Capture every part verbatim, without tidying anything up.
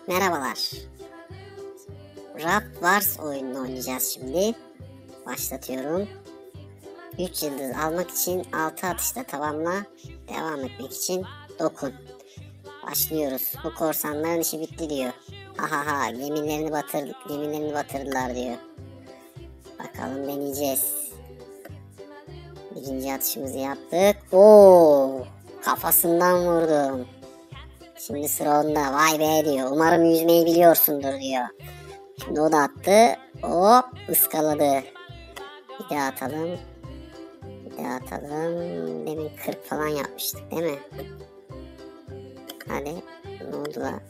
Merhabalar. Raft Wars oyununu oynayacağız şimdi. Başlatıyorum. üç yıldız almak için altı atışla tamamla. Devam etmek için dokun. Başlıyoruz. Bu korsanların işi bitti diyor. Ahaha gemilerini batır, gemilerini batırdılar diyor. Bakalım deneyeceğiz. Birinci atışımızı yaptık. Oo, kafasından vurdum. Şimdi sıra onda. Vay be diyor. Umarım yüzmeyi biliyorsundur diyor. Şimdi o da attı. Hop ıskaladı. Bir daha atalım. Bir daha atalım. Demin kırk falan yapmıştık değil mi? Hadi. Ne oldu la?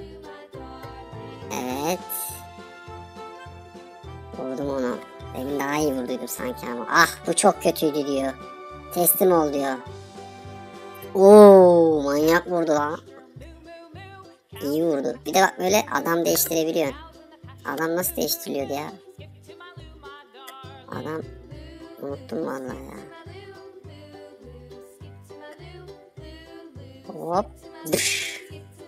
Evet. Vurdum onu. Demin daha iyi vurduydum sanki ama. Ah bu çok kötüydü diyor. Teslim ol diyor. Oo manyak vurdu la. İyi vurdu. Bir de bak böyle adam değiştirebiliyorsun. Adam nasıl değiştiriliyordu ya? Adam unuttum vallahi ya. Hop. Düş.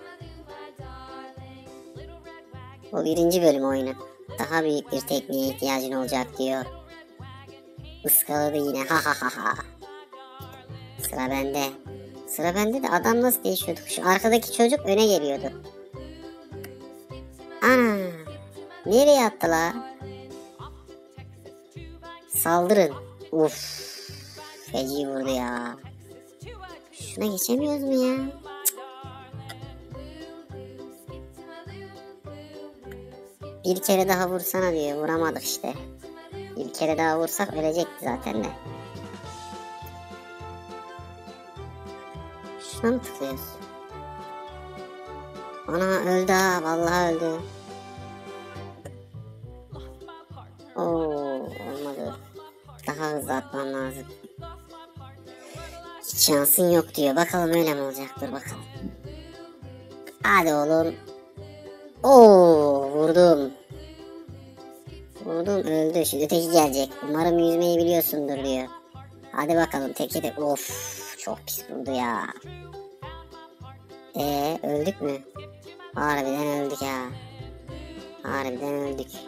Bu birinci bölüm oyunu. Daha büyük bir tekniğe ihtiyacın olacak diyor. Iskaladı yine. Ha ha ha ha. Sıra bende. Sıra bende de adam nasıl değişiyordu? Şu arkadaki çocuk öne geliyordu. Ana. Nereye attı la? Saldırın. Uf. Feci vurdu ya. Şuna geçemiyoruz mu ya? Cık. Bir kere daha vursana diyor. Vuramadık işte. Bir kere daha vursak ölecekti zaten de. Şuna mı tıklıyoruz? Ana öldü ha. Vallahi öldü. Oo, olmadı. Daha hızlı atmam lazım. Hiç şansın yok diyor. Bakalım öyle mi olacak? Dur bakalım. Hadi oğlum. Oo, vurdum. Vurdum öldü. Şimdi teki gelecek. Umarım yüzmeyi biliyorsundur diyor. Hadi bakalım teki de. Of çok pis vurdu ya. Eee öldük mü? Harbiden öldük ya. Harbiden öldük.